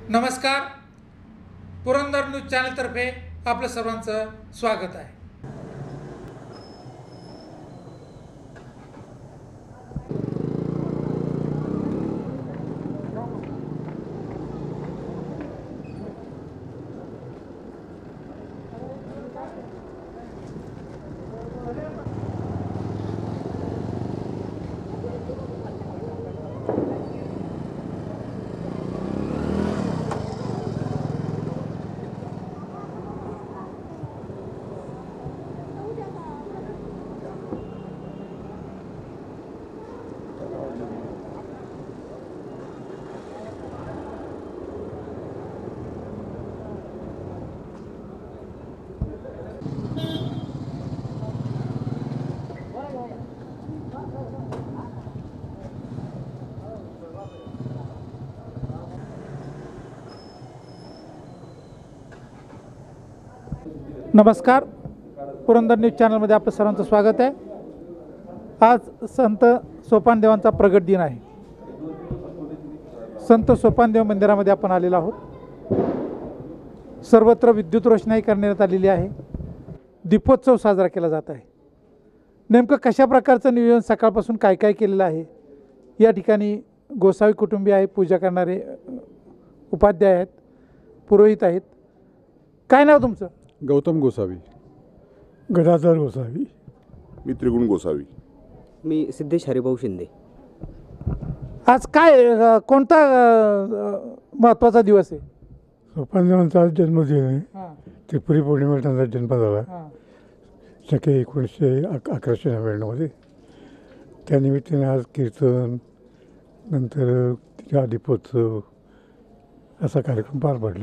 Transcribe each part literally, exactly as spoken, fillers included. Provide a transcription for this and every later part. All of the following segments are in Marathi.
नमस्कार, पुरंदर न्यूज चॅनलतर्फे आपलं सर्वांचं स्वागत आहे। नमस्कार, पुरंदर न्यूज चॅनलमध्ये आपलं सर्वांचं स्वागत आहे। आज संत सोपानदेवांचा प्रगट दिन आहे। संत सोपानदेव मंदिरामध्ये आपण आलेलो आहोत। सर्वत्र विद्युत रोषणाई करण्यात आलेली आहे। दीपोत्सव साजरा केला जात आहे। नेमकं कशा प्रकारचं नियोजन सकाळपासून काय काय केलेलं आहे या ठिकाणी गोसावी कुटुंबीय आहे, पूजा करणारे उपाध्याय आहेत, पुरोहित आहेत। काय नाव तुमचं? गौतम गोसावी। गदाधर गोसावी। मी त्रिगुण गोसावी। मी सिद्धेश हरिभाऊ शिंदे। आज काय कोणता महत्त्वाचा दिवस आहे? सोपानदेवांचा जन्मदिन आहे। हां त्रिपुरी पौर्णिमेला त्यांचा जन्म झाला। हां शके एकोणीसशे अक अकराशे नव्याण्णवमध्ये त्यानिमित्ताने आज कीर्तन नंतर त्या दीपोत्सव असा कार्यक्रम पार पडला।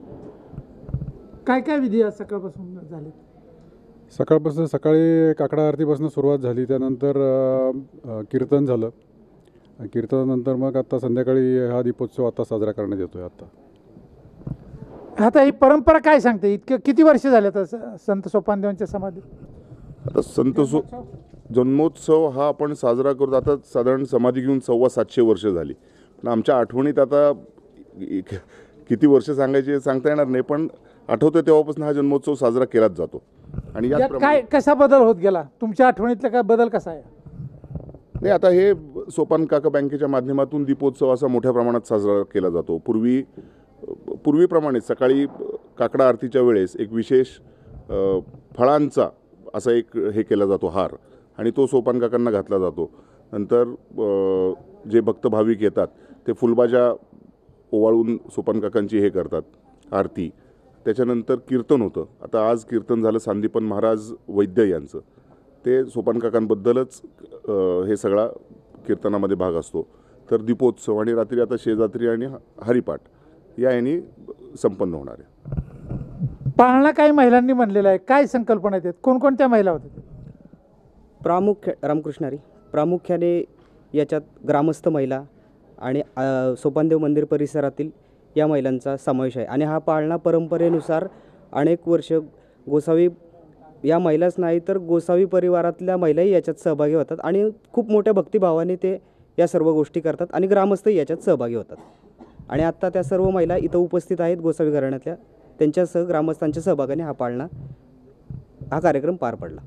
काय काय विधी आज सकाळपासून झाले? सकाळपासून सकाळी काकडा आरतीपासून सुरुवात झाली, त्यानंतर कीर्तन झालं। कीर्तनानंतर मग आता संध्याकाळी हा दीपोत्सव आता साजरा करण्यात येतोय। आता आता ही परंपरा काय सांगते? इतके किती वर्ष झाले आता संत सोपानदेवांच्या समाधी? आता संत सो जन्मोत्सव हा आपण साजरा करतो आता साधारण समाधी घेऊन सव्वा सातशे वर्ष झाली। पण आमच्या आठवणीत आता किती वर्ष सांगायचे सांगता येणार नाही, पण आठवतोय तेव्हापासून हा जन्मोत्सव साजरा केलाच जातो। आणि यात काय कसा बदल होत गेला? तुमच्या आठवणीतला काय बदल कसा आहे? नाही, आता हे सोपान काका बँकेच्या माध्यमातून दीपोत्सव असा मोठ्या प्रमाणात साजरा केला जातो। पूर्वी पूर्वीप्रमाणे सकाळी काकडा आरतीच्या वेळेस एक विशेष फळांचा असा एक हे केला जातो हार, आणि तो सोपान काकांना घातला जातो। नंतर जे भक्त भाविक येतात ते फुलबाजा ओवाळून सोपान काकांची हे करतात आरती। त्याच्यानंतर कीर्तन होतं। आता आज कीर्तन झालं सांदीपन महाराज वैद्य यांचं, ते सोपान काकांबद्दलच हे सगळा कीर्तनामध्ये भाग असतो। तर दीपोत्सव आणि रात्री आता शेजात्री आणि हरिपाठ या यांनी संपन्न होणार आहे। पाळणा काही महिलांनी म्हणलेलं आहे, काय संकल्पना आहेत? कोणकोणत्या महिला होत्या? प्रामुख्य रामकृष्णारी प्रामुख्याने याच्यात ग्रामस्थ महिला आणि सोपानदेव मंदिर परिसरातील या महिलांचा समावेश आहे। आणि हा पाळणा परंपरेनुसार अनेक वर्ष गोसावी या महिलाच नाही तर गोसावी परिवारातल्या महिलाही याच्यात सहभागी होतात आणि खूप मोठ्या भक्तिभावाने ते या सर्व गोष्टी करतात आणि ग्रामस्थही याच्यात सहभागी होतात। आणि आत्ता त्या सर्व महिला इथं उपस्थित आहेत गोसावी घराण्यातल्या, त्यांच्यासह ग्रामस्थांच्या सहभागाने हा पाळणा हा कार्यक्रम पार पडला।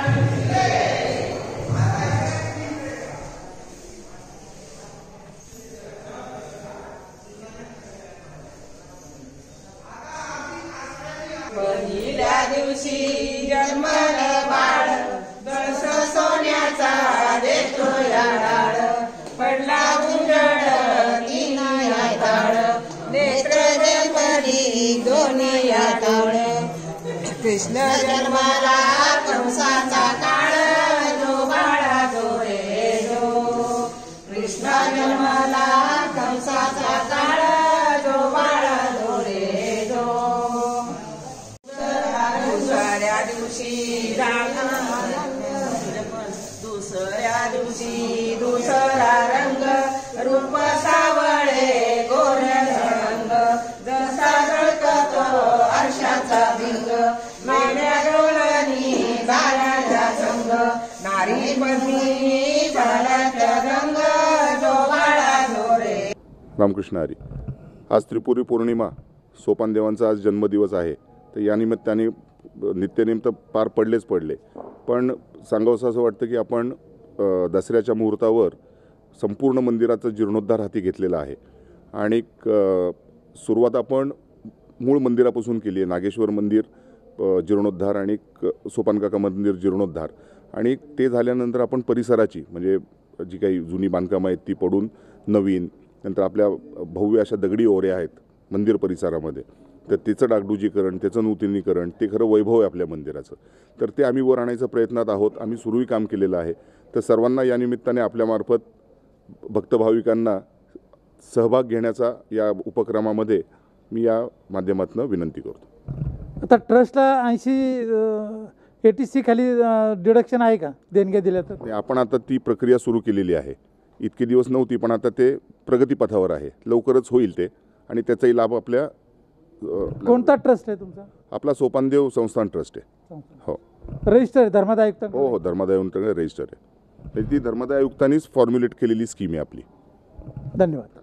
पहिल्या दिवशी जन्मलं बाळ जस सोन्याचा देतो या डाळ पडला उजळ तीन या ताळ नेत्र देवरी दोन्ही या ताळ कृष्ण जन्माला कंसाचा काळ जो बाळा जो रे जो कृष्ण जन्माला कंसाचा काळ जो बाळा जो रे जो दुसऱ्या दिवशी दुसऱ्या दिवशी दुसरा रंग रूप सावळे गोर रंग जसा जळकतो आरशाचा भिंग मेढ्या डोळणी बाळाचा संग नारी पत्नी बाळाचा रंग जो बाळा जो रे. रामकृष्ण हरी. आज त्रिपुरी पौर्णिमा, सोपान देवांचा आज जन्मदिवस आहे. तर या निमित्ताने नित्यनिमित्त पार पडलेच पडले, पण सांगावंसं असं वाटतं की आपण अ, दसऱ्याच्या मुहूर्तावर संपूर्ण मंदिराचा जीर्णोद्धार हाती घेतलेला आहे. आणि अ, सुरुवात आपण मूळ मंदिरापासून केली आहे. नागेश्वर मंदिर अ, जीर्णोद्धार आणि क- सोपानकाका मंदिर जीर्णोद्धार, आणि ते झाल्यानंतर आपण परिसराची म्हणजे जी काही जुनी बांधकामं आहेत ती पडून नवीन, नंतर आपल्या भव्य अशा दगडी ओऱ्या आहेत मंदिर परिसरामध्ये, तर त्याचं डागडुजीकरण, त्याचं नूतनीकरण, ते खरं वैभव आहे आपल्या मंदिराचं. तर ते आम्ही वर आणायच्या प्रयत्नात आहोत. आम्ही सुरूही काम केलेलं आहे. तर सर्वांना या निमित्ताने आपल्यामार्फत भक्तभाविकांना सहभाग घेण्याचा या उपक्रमामध्ये मी या माध्यमातून विनंती करतो. आता ट्रस्टला ऐंशी एटी सी खाली डिडक्शन आहे का देणग्या दिल्या तर? आणि आपण आता ती प्रक्रिया सुरू केलेली आहे. इतके दिवस नव्हती, पण आता ते प्रगतीपथावर आहे. लवकरच होईल ते, आणि त्याचाही लाभ आपल्या अ, कोणता ट्रस्ट आहे तुमचा? आपला सोपानदेव संस्थान ट्रस्ट आहे. हो रजिस्टर आहे धर्मादाय आयुक्त? हो हो धर्मादाय आयुक्तांकडे रजिस्टर आहे. म्हणजे ती धर्मादाय आयुक्तांनीच फॉर्म्युलेट केलेली स्कीम आहे आपली. धन्यवाद.